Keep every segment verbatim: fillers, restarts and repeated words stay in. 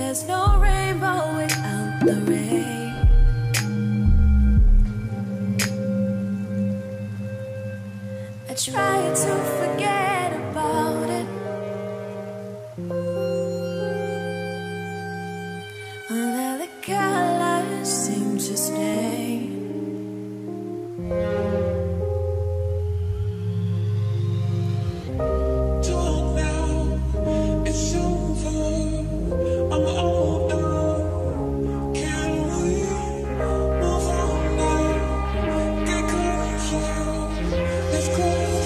There's no rainbow without the rain. I try to forget about it. Although the colors seem to stay. Talk now, it's over. I'm older. Can we move on now? Get closer. Let's close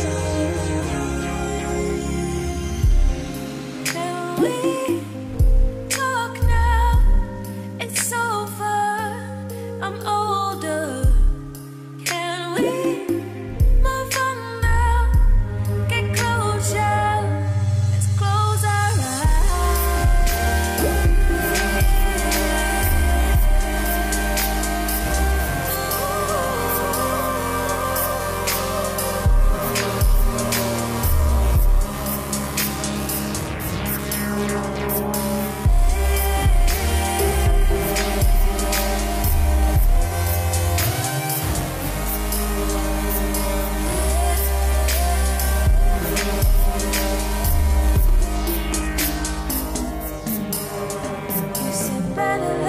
our Can we talk now? It's over. I'm older. Can we move on now? Get closer. Let's close our You said better